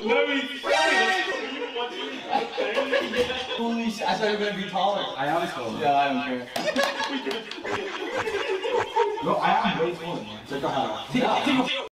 No, he's Holy shit, I thought you were gonna be taller. I am taller. Yeah, I don't care. No, I am way taller. So go ahead.